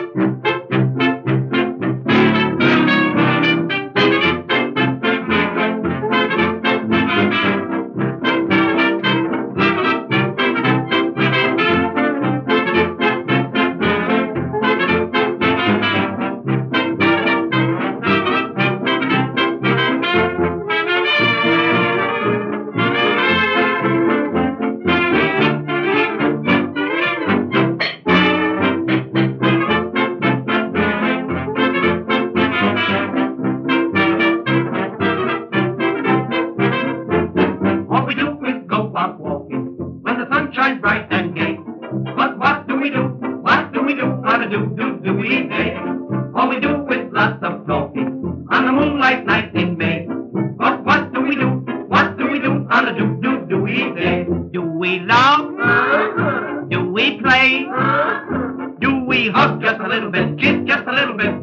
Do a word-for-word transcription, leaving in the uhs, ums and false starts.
All we do is go out walking when the sun shines bright and gay. But what do we do? What do we do on a do-do-do-we day? All we do is lots of talking on the moonlight night in May. But what do we do? What do we do on a do-do-do-we day? Do we love? Do we play? Do we hug just a little bit, kiss just a little bit?